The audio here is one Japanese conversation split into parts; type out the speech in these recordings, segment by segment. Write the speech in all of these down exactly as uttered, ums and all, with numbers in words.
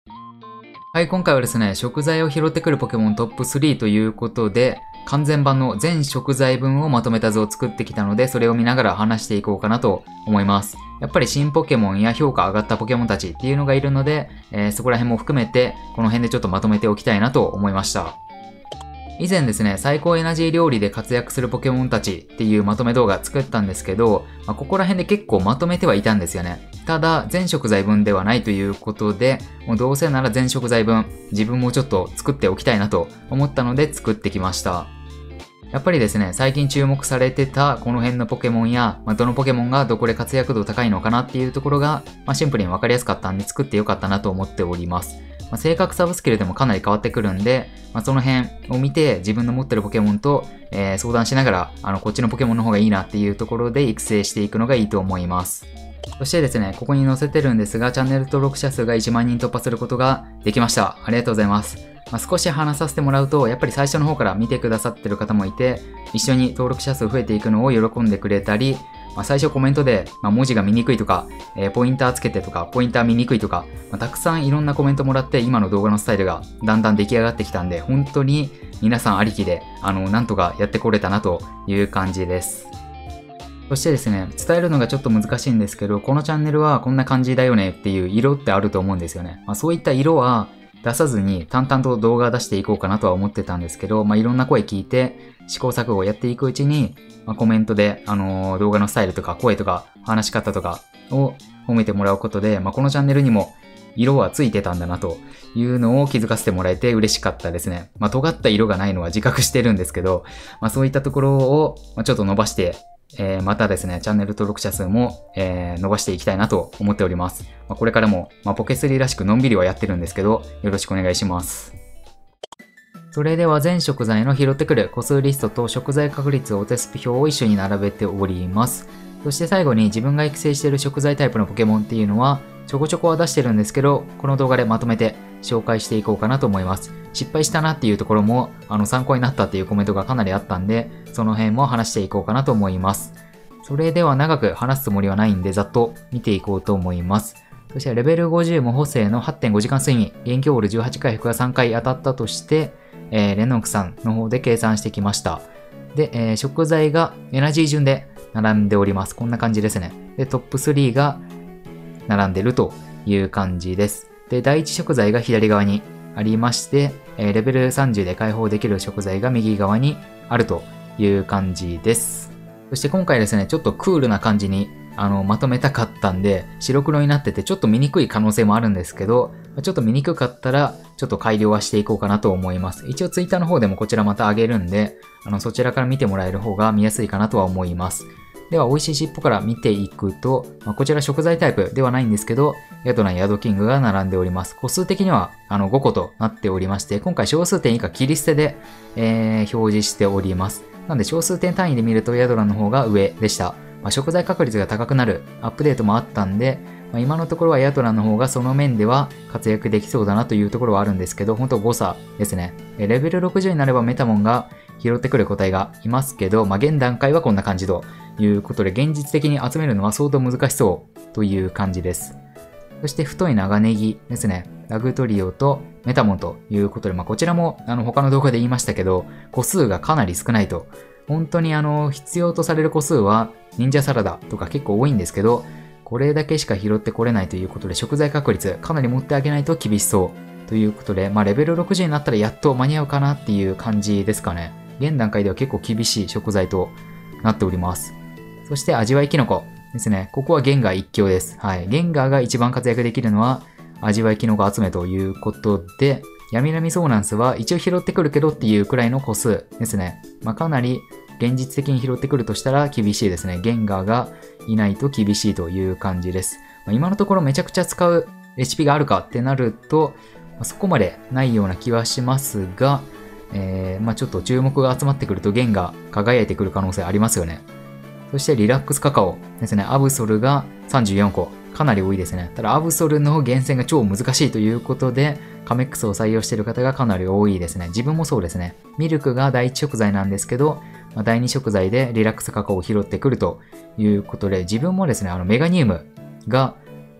はい、今回はですね、食材を拾ってくるポケモントップスリーということで、完全版の全食材分をまとめた図を作ってきたので、それを見ながら話していこうかなと思います。やっぱり新ポケモンや評価上がったポケモンたちっていうのがいるので、えー、そこら辺も含めて、この辺でちょっとまとめておきたいなと思いました。以前ですね、最高エナジー料理で活躍するポケモンたちっていうまとめ動画作ったんですけど、まあ、ここら辺で結構まとめてはいたんですよね。ただ、全食材分ではないということで、もうどうせなら全食材分、自分もちょっと作っておきたいなと思ったので作ってきました。やっぱりですね、最近注目されてたこの辺のポケモンや、まあ、どのポケモンがどこで活躍度高いのかなっていうところが、まあ、シンプルにわかりやすかったんで作ってよかったなと思っております。まあ、性格サブスキルでもかなり変わってくるんで、まあ、その辺を見て自分の持ってるポケモンと、えー、相談しながら、あの、こっちのポケモンの方がいいなっていうところで育成していくのがいいと思います。そしてですね、ここに載せてるんですが、チャンネル登録者数がいちまんにん突破することができました。ありがとうございます。まあ、少し話させてもらうと、やっぱり最初の方から見てくださってる方もいて、一緒に登録者数増えていくのを喜んでくれたり、まあ、最初コメントで、まあ、文字が見にくいとか、えー、ポインターつけてとか、ポインター見にくいとか、まあ、たくさんいろんなコメントもらって、今の動画のスタイルがだんだん出来上がってきたんで、本当に皆さんありきで、あの、なんとかやってこれたなという感じです。そしてですね、伝えるのがちょっと難しいんですけど、このチャンネルはこんな感じだよねっていう色ってあると思うんですよね。まあ、そういった色は出さずに淡々と動画を出していこうかなとは思ってたんですけど、まあ、いろんな声聞いて試行錯誤をやっていくうちに、まあ、コメントで、あのー、動画のスタイルとか声とか話し方とかを褒めてもらうことで、まあ、このチャンネルにも色はついてたんだなというのを気づかせてもらえて嬉しかったですね。まあ、尖った色がないのは自覚してるんですけど、まあ、そういったところをちょっと伸ばしてえー、またですね、チャンネル登録者数も、えー、伸ばしていきたいなと思っております。まあ、これからも、まあ、ポケスリーらしくのんびりはやってるんですけど、よろしくお願いします。それでは全食材の拾ってくる個数リストと食材確率お手すき表を一緒に並べております。そして最後に自分が育成している食材タイプのポケモンっていうのは、ちょこちょこは出してるんですけど、この動画でまとめて紹介していこうかなと思います。失敗したなっていうところも、あの、参考になったっていうコメントがかなりあったんで、その辺も話していこうかなと思います。それでは長く話すつもりはないんで、ざっと見ていこうと思います。そしてレベルごじゅうも補正の はってんご 時間睡眠、元気オールじゅうはちかい復がさんかい当たったとして、えー、レノンクさんの方で計算してきました。で、えー、食材がエナジー順で並んでおります。こんな感じですね。で、トップスリーが並んでるという感じです。で、第一食材が左側にありまして、えー、レベルさんじゅうで解放できる食材が右側にあるという感じです。そして今回ですね、ちょっとクールな感じにあのまとめたかったんで、白黒になっててちょっと見にくい可能性もあるんですけど、ちょっと見にくかったらちょっと改良はしていこうかなと思います。一応ツイッターの方でもこちらまた上げるんで、あのそちらから見てもらえる方が見やすいかなとは思います。では、美味しい尻尾から見ていくと、まあ、こちら食材タイプではないんですけど、ヤドラン、ヤドキングが並んでおります。個数的にはあのごことなっておりまして、今回小数点以下切り捨てで、えー、表示しております。なので小数点単位で見るとヤドランの方が上でした。まあ、食材確率が高くなるアップデートもあったんで、まあ、今のところはヤドランの方がその面では活躍できそうだなというところはあるんですけど、本当誤差ですね。レベルろくじゅうになればメタモンが拾ってくる個体がいますけど、まあ、現段階はこんな感じということで、現実的に集めるのは相当難しそうという感じです。そして太い長ネギですね。ラグトリオとメタモンということで、まあ、こちらもあの他の動画で言いましたけど、個数がかなり少ないと。本当にあの必要とされる個数は忍者サラダとか結構多いんですけど、これだけしか拾ってこれないということで、食材確率かなり持ってあげないと厳しそうということで、まあ、レベルろくじゅうになったらやっと間に合うかなっていう感じですかね。現段階では結構厳しい食材となっております。そして味わいキノコですね。ここはゲンガー一強です。はい。ゲンガーが一番活躍できるのは味わいキノコ集めということで、ヤミラミソーナンスは一応拾ってくるけどっていうくらいの個数ですね。まあ、かなり現実的に拾ってくるとしたら厳しいですね。ゲンガーがいないと厳しいという感じです。まあ、今のところめちゃくちゃ使うレシピがあるかってなると、まあ、そこまでないような気はしますが、えー、まあちょっと注目が集まってくるとゲンが輝いてくる可能性ありますよね。そしてリラックスカカオですね。アブソルがさんじゅうよんこ。かなり多いですね。ただアブソルの厳選が超難しいということで、カメックスを採用している方がかなり多いですね。自分もそうですね。ミルクが第一食材なんですけど、まあ、第二食材でリラックスカカオを拾ってくるということで、自分もですね、あのメガニウムが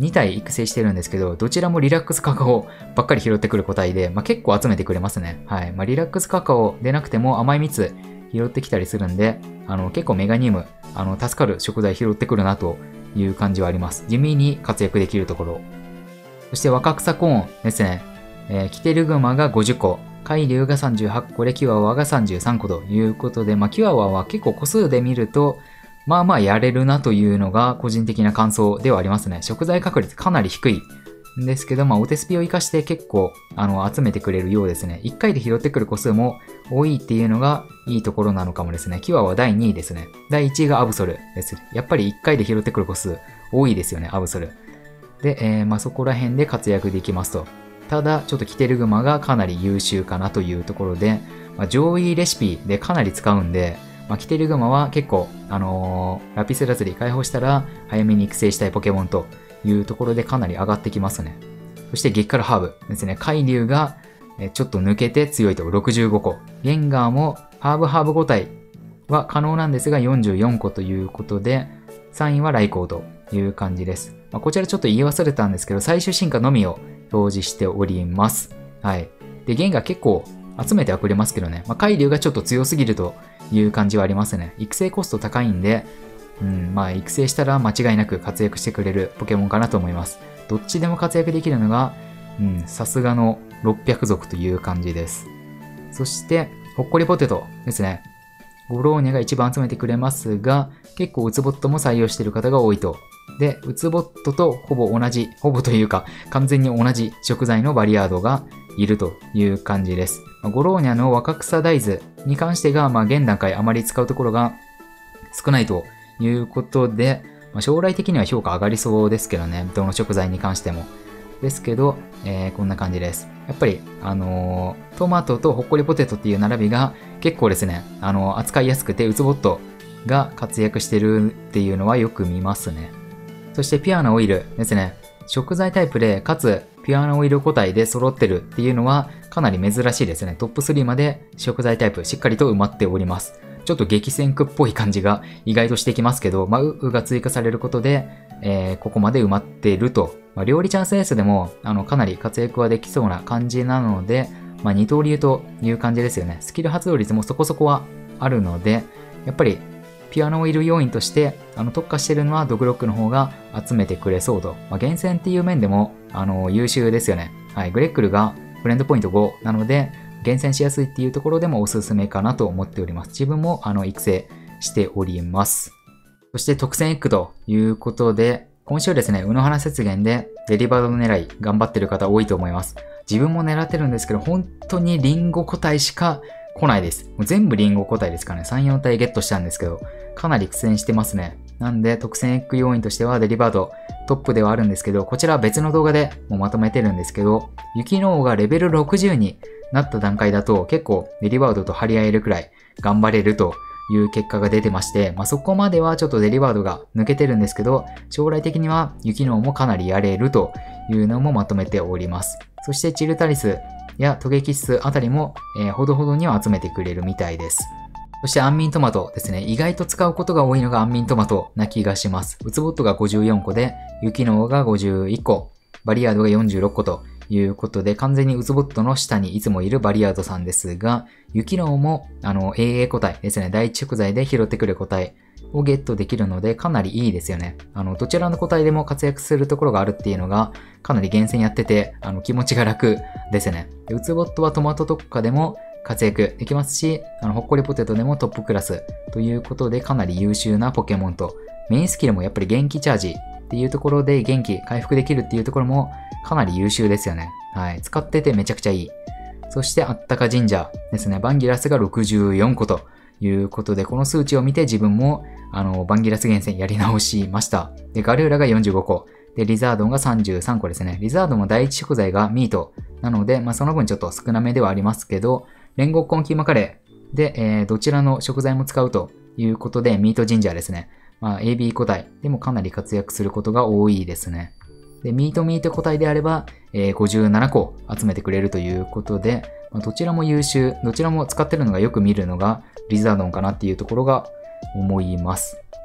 に体育成してるんですけど、どちらもリラックスカカオばっかり拾ってくる個体で、まあ、結構集めてくれますね。はい。まあ、リラックスカカオでなくても甘い蜜拾ってきたりするんで、あの、結構メガニウム、あの、助かる食材拾ってくるなという感じはあります。地味に活躍できるところ。そして若草コーンですね。えー、キテルグマがごじゅっこ、海竜がさんじゅうはちこでキワワがさんじゅうさんこということで、まあ、キワワは結構個数で見ると、まあまあやれるなというのが個人的な感想ではありますね。食材確率かなり低いんですけど、まあお手スピを活かして結構あの集めてくれるようですね。いっかいで拾ってくる個数も多いっていうのがいいところなのかもですね。キワはだいにいですね。だいいちいがアブソルです。やっぱりいっかいで拾ってくる個数多いですよね、アブソル。で、えー、まあそこら辺で活躍できますと。ただ、ちょっとキテルグマがかなり優秀かなというところで、まあ、上位レシピでかなり使うんで、まあ、キテルグマは結構、あのー、ラピスラズリ解放したら早めに育成したいポケモンというところでかなり上がってきますね。そして激辛ハーブですね。海竜がちょっと抜けて強いとろくじゅうごこ。ゲンガーもハーブハーブご体は可能なんですがよんじゅうよんこということで、さんいはライコーという感じです。まあ、こちらちょっと言い忘れたんですけど、最終進化のみを表示しております。はい。で、ゲンガー結構集めてはくれますけどね。まあ、海竜がちょっと強すぎるという感じはありますね。育成コスト高いんで、うん、まあ育成したら間違いなく活躍してくれるポケモンかなと思います。どっちでも活躍できるのが、うん、さすがのろっぴゃく族という感じです。そして、ほっこりポテトですね。ゴローニャが一番集めてくれますが、結構ウツボットも採用している方が多いと。で、ウツボットとほぼ同じ、ほぼというか完全に同じ食材のバリアードがいるという感じです。ゴローニャの若草大豆に関してが、まあ、現段階あまり使うところが少ないということで、まあ、将来的には評価上がりそうですけどね、どの食材に関しても。ですけど、えー、こんな感じです。やっぱり、あのー、トマトとほっこりポテトっていう並びが結構ですね、あのー、扱いやすくて、ウツボットが活躍してるっていうのはよく見ますね。そしてピュアなオイルですね。食材タイプで、かつピュアなオイル個体で揃ってるっていうのはかなり珍しいですね。トップスリーまで食材タイプしっかりと埋まっております。ちょっと激戦区っぽい感じが意外としてきますけど、まあ、ウが追加されることで、えー、ここまで埋まっていると。まあ、料理チャンスエースでも、あの、かなり活躍はできそうな感じなので、まあ、二刀流という感じですよね。スキル発動率もそこそこはあるので、やっぱり、ピュアノオイル要因として、あの、特化しているのはドグロックの方が集めてくれそうと。まあ、厳選っていう面でも、あの、優秀ですよね。はい。グレックルがフレンドポイントごなので、厳選しやすいっていうところでもおすすめかなと思っております。自分も、あの、育成しております。そして特選エッグということで、今週ですね、うの花雪原でデリバード狙い頑張ってる方多いと思います。自分も狙ってるんですけど、本当にリンゴ個体しか来ないです。もう全部リンゴ個体ですかね。さん、よん体ゲットしたんですけど、かなり苦戦してますね。なんで、特選エッグ要因としてはデリバードトップではあるんですけど、こちらは別の動画でもうまとめてるんですけど、雪の王がレベルろくじゅうになった段階だと結構デリバードと張り合えるくらい頑張れるという結果が出てまして、まあ、そこまではちょっとデリバードが抜けてるんですけど、将来的には雪の王もかなりやれるというのもまとめております。そしてチルタリスやトゲキスあたりも、えー、ほどほどには集めてくれるみたいです。そしてアンミントマトですね。意外と使うことが多いのがアンミントマトな気がします。ウツボットがごじゅうよんこで、雪の王がごじゅういっこ、バリアードがよんじゅうろっこということで、完全にウツボットの下にいつもいるバリアードさんですが、雪の王も、あの、エーエー 個体ですね。第一食材で拾ってくる個体をゲットできるので、かなりいいですよね。あの、どちらの個体でも活躍するところがあるっていうのが、かなり厳選やってて、あの、気持ちが楽ですね。でウツボットはトマト特化でも活躍できますし、あの、ほっこりポテトでもトップクラスということで、かなり優秀なポケモンと、メインスキルもやっぱり元気チャージっていうところで元気回復できるっていうところもかなり優秀ですよね。はい。使っててめちゃくちゃいい。そしてあったか神社ですね。バンギラスがろくじゅうよんこということで、この数値を見て自分もあのバンギラス厳選やり直しました。で、ガルーラがよんじゅうごこ。で、リザードンがさんじゅうさんこですね。リザードンも第一食材がミートなので、まあその分ちょっと少なめではありますけど、煉獄根キーマカレーで、えー、どちらの食材も使うということで、ミートジンジャーですね。まあ エービー 個体でもかなり活躍することが多いですね。で、ミートミート個体であれば、えー、ごじゅうななこ集めてくれるということで、まあ、どちらも優秀、どちらも使ってるのがよく見るのがリザードンかなっていうところが思います。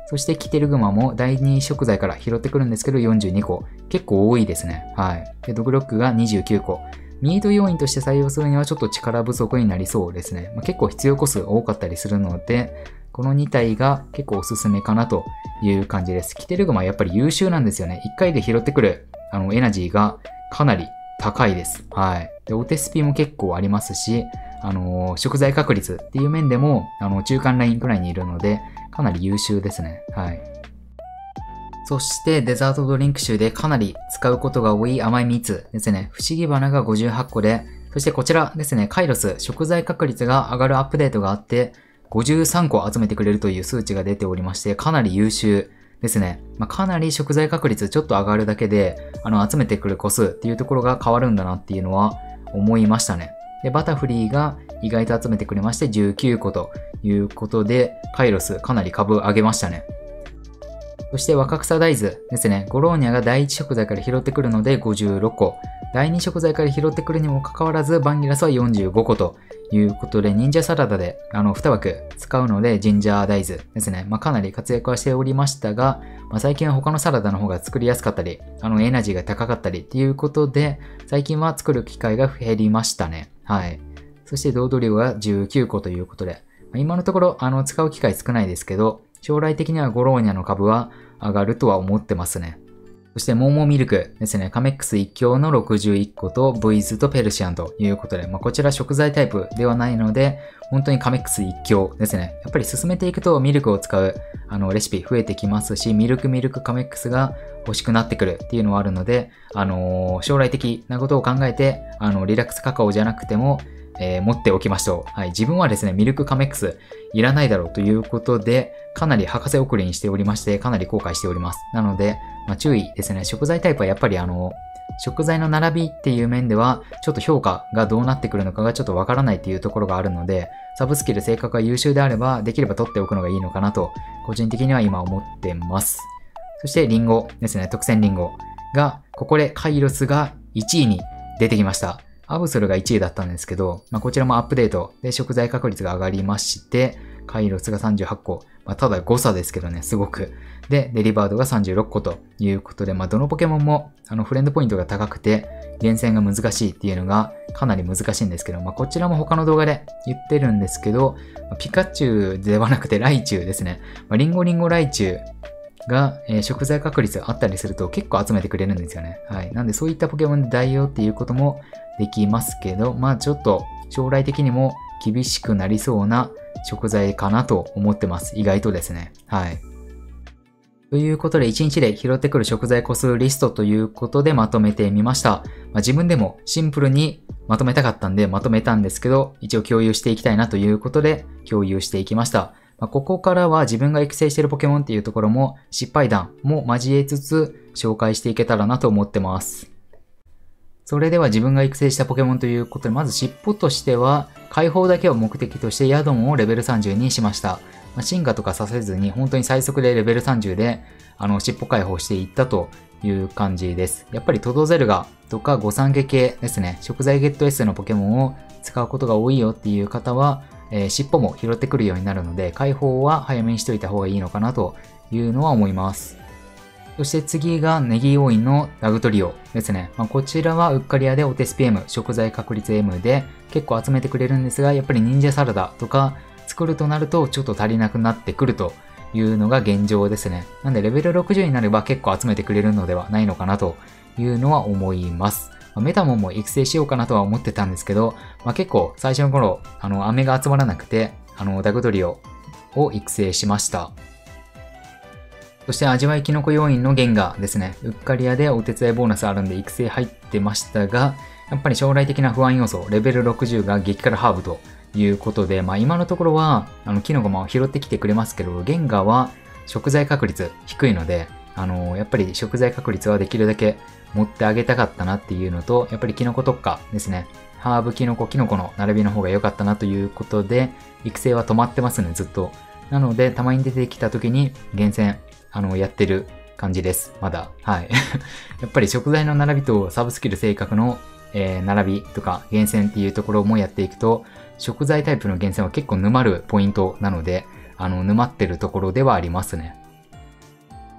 そしてキテルグマもだいに食材から拾ってくるんですけどよんじゅうにこ。結構多いですね。はい。で、ドグロックがにじゅうきゅうこ。ミード要員として採用するにはちょっと力不足になりそうですね。まあ、結構必要個数多かったりするので、このに体が結構おすすめかなという感じです。キテルグマはやっぱり優秀なんですよね。いっかいで拾ってくるあのエナジーがかなり高いです。はい。で、お手スピも結構ありますし、あのー、食材確率っていう面でも、あの、中間ラインくらいにいるので、かなり優秀ですね。はい。そしてデザートドリンク集でかなり使うことが多い甘い蜜ですね。不思議花がごじゅうはっこで、そしてこちらですね、カイロス食材確率が上がるアップデートがあって、ごじゅうさんこ集めてくれるという数値が出ておりまして、かなり優秀ですね。まあ、かなり食材確率ちょっと上がるだけで、あの、集めてくる個数っていうところが変わるんだなっていうのは思いましたね。で、バタフリーが意外と集めてくれましてじゅうきゅうこということで、カイロスかなり株上げましたね。そして若草大豆ですね。ゴローニャがだいいち食材から拾ってくるのでごじゅうろっこ。だいに食材から拾ってくるにもかかわらず、バンギラスはよんじゅうごこということで、忍者サラダであのに枠使うので、ジンジャー大豆ですね。まあ、かなり活躍はしておりましたが、まあ、最近は他のサラダの方が作りやすかったり、あのエナジーが高かったりっていうことで、最近は作る機会が減りましたね。はい。そしてドードリオがじゅうきゅうこということで、まあ、今のところあの使う機会少ないですけど、将来的にはゴローニャの株は上がるとは思ってますね。そしてモーモーミルクですね。カメックス一強のろくじゅういっこと、ブイズとペルシアンということで、まあ、こちら食材タイプではないので、本当にカメックス一強ですね。やっぱり進めていくとミルクを使うあのレシピ増えてきますし、ミルクミルクカメックスが欲しくなってくるっていうのはあるので、あのー、将来的なことを考えて、あの、リラックスカカオじゃなくても、えー、持っておきましょう。はい。自分はですね、ミルクカメックスいらないだろうということで、かなり博士遅れにしておりまして、かなり後悔しております。なので、まあ、注意ですね。食材タイプはやっぱりあの、食材の並びっていう面では、ちょっと評価がどうなってくるのかがちょっとわからないっていうところがあるので、サブスキル性格が優秀であれば、できれば取っておくのがいいのかなと、個人的には今思ってます。そしてリンゴですね。特選リンゴが、ここでカイロスがいちいに出てきました。アブソルがいちいだったんですけど、まあ、こちらもアップデートで食材確率が上がりまして、カイロスがさんじゅうはっこ。まあ、ただ誤差ですけどね、すごく。で、デリバードがさんじゅうろっこということで、まあ、どのポケモンもあのフレンドポイントが高くて、厳選が難しいっていうのがかなり難しいんですけど、まあ、こちらも他の動画で言ってるんですけど、ピカチュウではなくてライチュウですね。まあ、リンゴリンゴライチュウが、えー、食材確率あったりすると結構集めてくれるんですよね。はい。なんでそういったポケモンで代用っていうこともできますけど、まあちょっと将来的にも厳しくなりそうな食材かなと思ってます。意外とですね。はい。ということでいちにちで拾ってくる食材個数リストということでまとめてみました。まあ、自分でもシンプルにまとめたかったんでまとめたんですけど、一応共有していきたいなということで共有していきました。まあ、ここからは自分が育成しているポケモンっていうところも失敗談も交えつつ紹介していけたらなと思ってます。それでは自分が育成したポケモンということで、まず尻尾としては、解放だけを目的としてヤドンをレベルさんじゅうにしました。まあ、進化とかさせずに、本当に最速でレベルさんじゅうで、あの、尻尾解放していったという感じです。やっぱりトドゼルガとか御三家系ですね、食材ゲット S のポケモンを使うことが多いよっていう方は、えー、尻尾も拾ってくるようになるので、解放は早めにしといた方がいいのかなというのは思います。そして次がネギ要員のラグトリオですね。まあ、こちらはウッカリアでお手スピ M、食材確率 M で結構集めてくれるんですが、やっぱり忍者サラダとか作るとなるとちょっと足りなくなってくるというのが現状ですね。なんでレベルろくじゅうになれば結構集めてくれるのではないのかなというのは思います。まあ、メタモンも育成しようかなとは思ってたんですけど、まあ、結構最初の頃、あの、飴が集まらなくて、あの、ダグトリオを育成しました。そして味わいキノコ要員のゲンガーですね。ウッカリアでお手伝いボーナスあるんで育成入ってましたが、やっぱり将来的な不安要素、レベルろくじゅうが激辛ハーブということで、まあ今のところは、あの、キノコも拾ってきてくれますけど、ゲンガーは食材確率低いので、あの、やっぱり食材確率はできるだけ持ってあげたかったなっていうのと、やっぱりキノコ特化ですね。ハーブ、キノコ、キノコの並びの方が良かったなということで、育成は止まってますね、ずっと。なので、たまに出てきた時に厳選、あの、やってる感じです。まだ。はい。やっぱり食材の並びとサブスキル性格の、えー、並びとか厳選っていうところもやっていくと、食材タイプの厳選は結構沼るポイントなので、あの、沼ってるところではありますね。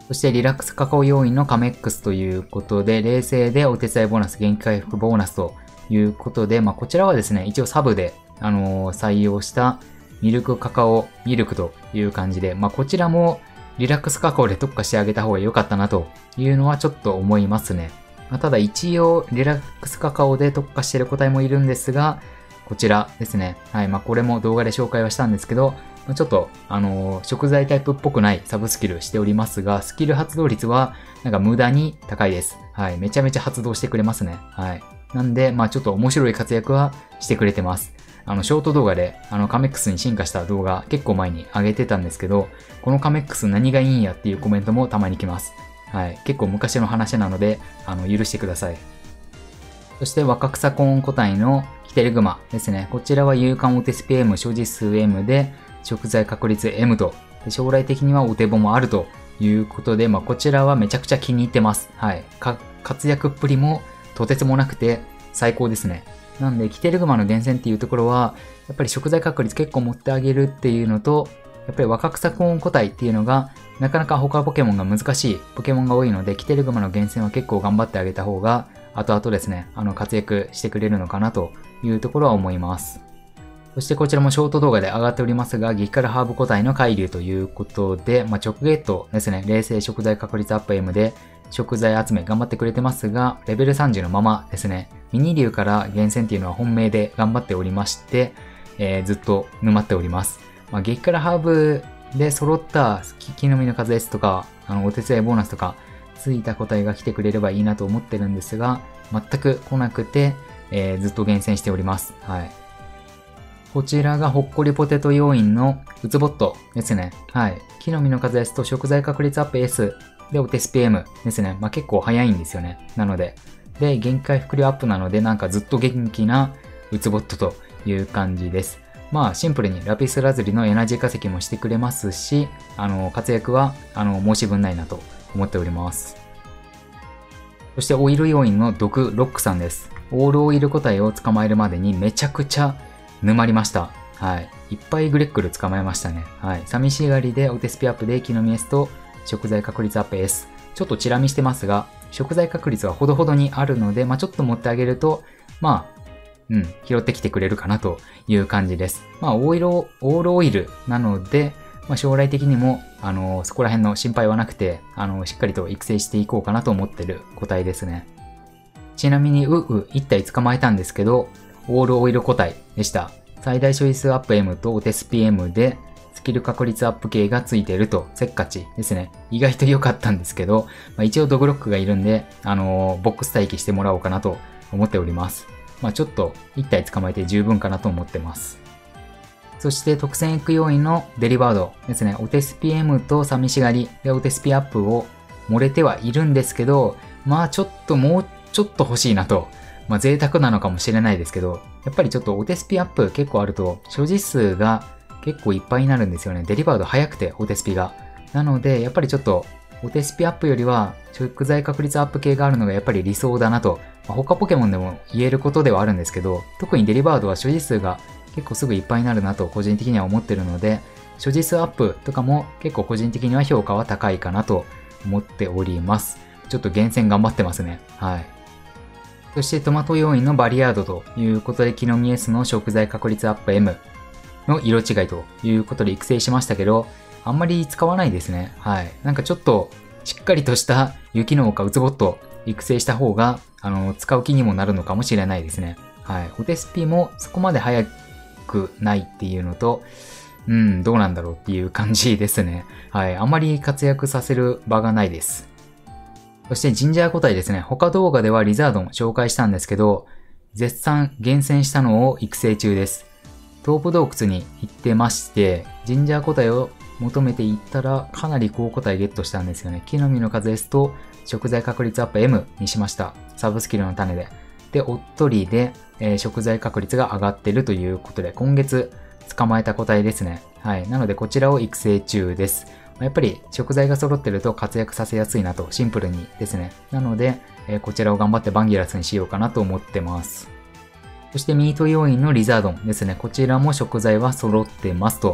そしてリラックスカカオ要因のカメックスということで、冷静でお手伝いボーナス、元気回復ボーナスということで、まあこちらはですね、一応サブで、あのー、採用したミルクカカオミルクという感じで、まあこちらもリラックスカカオで特化してあげた方が良かったなというのはちょっと思いますね。まあ、ただ一応リラックスカカオで特化している個体もいるんですが、こちらですね。はい。まあこれも動画で紹介はしたんですけど、ちょっと、あのー、食材タイプっぽくないサブスキルしておりますが、スキル発動率は、なんか無駄に高いです。はい。めちゃめちゃ発動してくれますね。はい。なんで、まあちょっと面白い活躍はしてくれてます。あの、ショート動画で、あの、カメックスに進化した動画結構前に上げてたんですけど、このカメックス何がいいんやっていうコメントもたまに来ます。はい。結構昔の話なので、あの、許してください。そして、若草コーン個体のキテレグマですね。こちらは勇敢お手スピ M、所持数 M で、食材確率 M と、で将来的にはお手本もあるということで、まあ、こちらはめちゃくちゃ気に入ってます。はい。か、活躍っぷりもとてつもなくて最高ですね。なんで、キテレグマの厳選っていうところは、やっぱり食材確率結構持ってあげるっていうのと、やっぱり若草コーン個体っていうのが、なかなか他ポケモンが難しいポケモンが多いので、キテレグマの厳選は結構頑張ってあげた方が、後々ですね、あの活躍してくれるのかなというところは思います。そしてこちらもショート動画で上がっておりますが、激辛ハーブ個体の海流ということで、まあ、直ゲットですね、冷静食材確率アップ M で食材集め頑張ってくれてますが、レベルさんじゅうのままですね、ミニ竜から厳選っていうのは本命で頑張っておりまして、えー、ずっと沼っております。まあ、激辛ハーブで揃った木の実の数 S とか、あのお手伝いボーナスとかついた個体が来てくれればいいなと思ってるんですが、全く来なくて、えー、ずっと厳選しております。はい。こちらがほっこりポテト要因のウツボットですね。はい。木の実の数 S と食材確率アップ S でお手スピ M ですね。まあ、結構早いんですよね。なので。で、元気回復量アップなので、なんかずっと元気なウツボットという感じです。まあ、シンプルにラピスラズリのエナジー化石もしてくれますし、あの、活躍は、あの、申し分ないなと思っております。そしてオイル要因の毒ロックさんです。オールオイル個体を捕まえるまでにめちゃくちゃ沼りました。はい。いっぱいグレックル捕まえましたね。はい。寂しがりでお手スピアップで木の実 S と食材確率アップ S。ちょっとチラ見してますが、食材確率はほどほどにあるので、まあちょっと持ってあげると、まあ、うん、拾ってきてくれるかなという感じです。まあ、オイル、オールオイルなので、まあ、将来的にも、あのー、そこら辺の心配はなくて、あのー、しっかりと育成していこうかなと思ってる個体ですね。ちなみに、ウウいち体捕まえたんですけど、オールオイル個体でした。最大処理数アップ M とお手スピ M で、スキル確率アップ系がついていると、せっかちですね。意外と良かったんですけど、まあ、一応ドグロックがいるんで、あのー、ボックス待機してもらおうかなと思っております。まあちょっといち体捕まえて十分かなと思ってます。そして特選エッグ要因のデリバードですね。お手スピ M と寂しがりでお手スピアップを漏れてはいるんですけど、まあちょっともうちょっと欲しいなと。まあ贅沢なのかもしれないですけど、やっぱりちょっとお手スピアップ結構あると所持数が結構いっぱいになるんですよね。デリバード早くてお手スピが。なのでやっぱりちょっとお手スピアップよりは食材確率アップ系があるのがやっぱり理想だなと。まあ、他ポケモンでも言えることではあるんですけど、特にデリバードは所持数が結構すぐいっぱいになるなと個人的には思ってるので、所持数アップとかも結構個人的には評価は高いかなと思っております。ちょっと厳選頑張ってますね。はい。そしてトマト要因のバリアードということで、木の実 S の食材確率アップ M の色違いということで育成しましたけど、あんまり使わないですね。はい。なんかちょっとしっかりとした雪の丘ウツボット育成した方が、あの、使う気にもなるのかもしれないですね。はい。お手スピもそこまで早くないっていうのと、うん、どうなんだろうっていう感じですね。はい。あまり活躍させる場がないです。そしてジンジャー個体ですね。他動画ではリザードン紹介したんですけど、絶賛厳選したのを育成中です。トープ洞窟に行ってまして、ジンジャー個体を求めていったらかなり高個体ゲットしたんですよね。木の実の数 S と食材確率アップ M にしました。サブスキルの種で。で、おっとりで、えー、食材確率が上がってるということで、今月捕まえた個体ですね。はい。なのでこちらを育成中です。やっぱり食材が揃ってると活躍させやすいなと、シンプルにですね。なので、えー、こちらを頑張ってバンギラスにしようかなと思ってます。そしてミート要因のリザードンですね。こちらも食材は揃ってますと。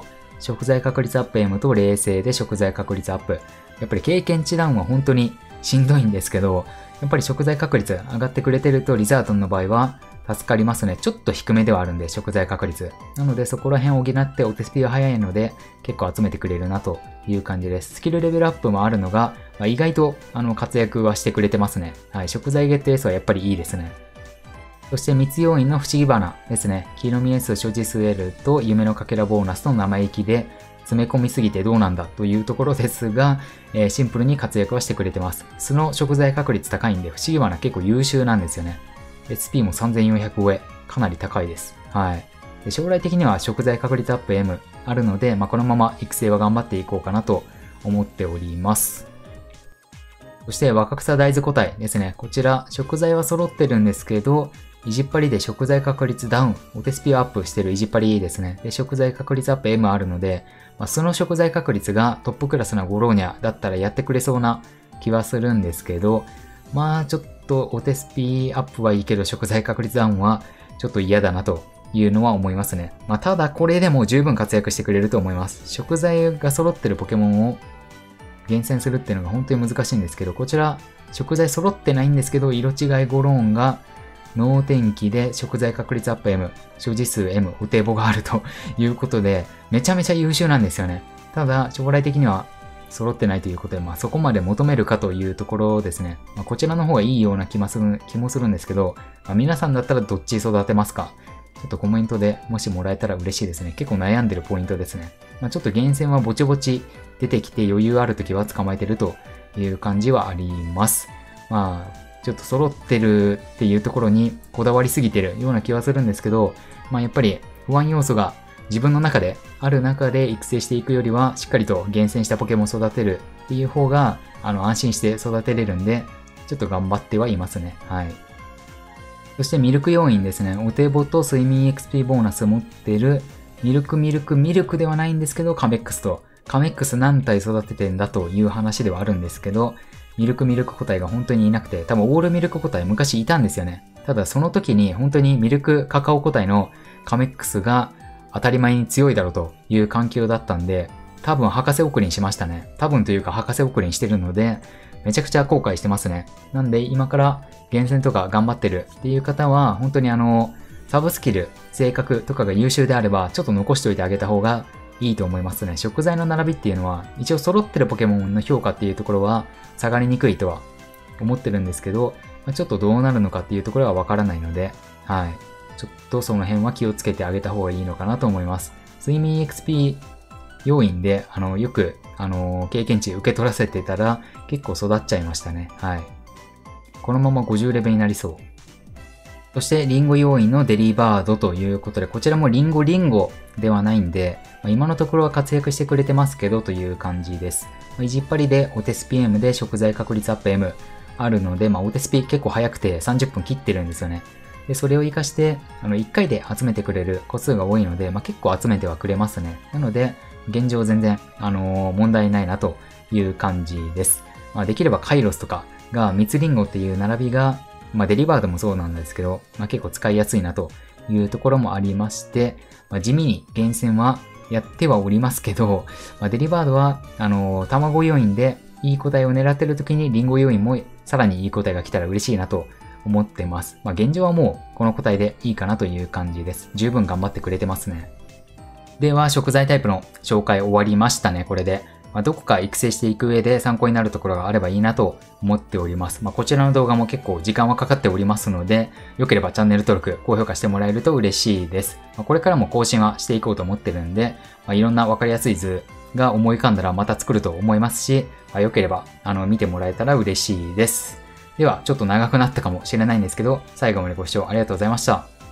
食材確率アップ M と冷静で食材確率アップ。やっぱり経験値ダウンは本当にしんどいんですけど、やっぱり食材確率上がってくれてるとリザートンの場合は助かりますね。ちょっと低めではあるんで、食材確率。なのでそこら辺を補ってお手スピード早いので結構集めてくれるなという感じです。スキルレベルアップもあるのが、まあ、意外とあの活躍はしてくれてますね。はい、食材ゲット S はやっぱりいいですね。そして密要因の不思議花ですね。黄色み S 所持数 L と夢のかけらボーナスと生意気で詰め込みすぎてどうなんだというところですが、えー、シンプルに活躍はしてくれてます。素の食材確率高いんで不思議花結構優秀なんですよね。エスピー もさんぜんよんひゃく超え、かなり高いです。はい。で将来的には食材確率アップ M あるので、まあ、このまま育成は頑張っていこうかなと思っております。そして若草大豆個体ですね。こちら食材は揃ってるんですけど、意地っ張りで食材確率ダウン、お手スピをアップしてる意地っ張りですね。で、食材確率アップ M あるので、まあ、その食材確率がトップクラスなゴローニャだったらやってくれそうな気はするんですけど、まあちょっとお手スピアップはいいけど食材確率ダウンはちょっと嫌だなというのは思いますね。まあただこれでも十分活躍してくれると思います。食材が揃ってるポケモンを厳選するっていうのが本当に難しいんですけど、こちら食材揃ってないんですけど、色違いゴローンが能天気で食材確率アップ M、所持数 M、お手簿があるということで、めちゃめちゃ優秀なんですよね。ただ、将来的には揃ってないということで、まあそこまで求めるかというところですね。まあ、こちらの方がいいような気もする、気もするんですけど、まあ、皆さんだったらどっち育てますか？ちょっとコメントでもしもらえたら嬉しいですね。結構悩んでるポイントですね。まあ、ちょっと厳選はぼちぼち出てきて余裕あるときは捕まえてるという感じはあります。まあ、ちょっと揃ってるっていうところにこだわりすぎてるような気はするんですけど、まあやっぱり不安要素が自分の中である中で育成していくよりは、しっかりと厳選したポケモンを育てるっていう方が、あの、安心して育てれるんで、ちょっと頑張ってはいますね。はい。そしてミルク要因ですね。お手ボと睡眠 エックスピー ボーナス持ってる、ミルクミルクミルクではないんですけど、カメックスと、カメックス何体育ててんだという話ではあるんですけど、ミルクミルク個体が本当にいなくて、多分オールミルク個体昔いたんですよね。ただその時に本当にミルクカカオ個体のカメックスが当たり前に強いだろうという環境だったんで、多分博士送りにしましたね。多分というか博士送りにしてるので、めちゃくちゃ後悔してますね。なんで今から厳選とか頑張ってるっていう方は、本当にあの、サブスキル、性格とかが優秀であれば、ちょっと残しておいてあげた方がいいと思いますね。食材の並びっていうのは、一応揃ってるポケモンの評価っていうところは下がりにくいとは思ってるんですけど、ちょっとどうなるのかっていうところはわからないので、はい。ちょっとその辺は気をつけてあげた方がいいのかなと思います。睡眠 エックスピー 要因で、あの、よく、あの、経験値受け取らせてたら結構育っちゃいましたね。はい。このままごじゅうレベルになりそう。そして、リンゴ要因のデリバードということで、こちらもリンゴリンゴではないんで、まあ、今のところは活躍してくれてますけどという感じです。まあ、意地っ張りでお手スピ M で食材確率アップ M あるので、まあ、お手スピ結構早くてさんじゅっぷん切ってるんですよね。で、それを活かして、あの、いっかいで集めてくれる個数が多いので、まあ、結構集めてはくれますね。なので、現状全然、あのー、問題ないなという感じです。まあ、できればカイロスとかが蜜リンゴっていう並びが、まあ、デリバードもそうなんですけど、まあ、結構使いやすいなというところもありまして、まあ、地味に厳選はやってはおりますけど、まあ、デリバードは、あのー、卵要因でいい個体を狙ってる時にリンゴ要因もさらにいい個体が来たら嬉しいなと思ってます。まあ、現状はもうこの個体でいいかなという感じです。十分頑張ってくれてますね。では、食材タイプの紹介終わりましたね、これで。まあ、どこか育成していく上で参考になるところがあればいいなと思っております。まあ、こちらの動画も結構時間はかかっておりますので、よければチャンネル登録、高評価してもらえると嬉しいです。まあ、これからも更新はしていこうと思ってるんで、まあ、いろんなわかりやすい図が思い浮かんだらまた作ると思いますし、まあ、よければあの見てもらえたら嬉しいです。では、ちょっと長くなったかもしれないんですけど、最後までご視聴ありがとうございました。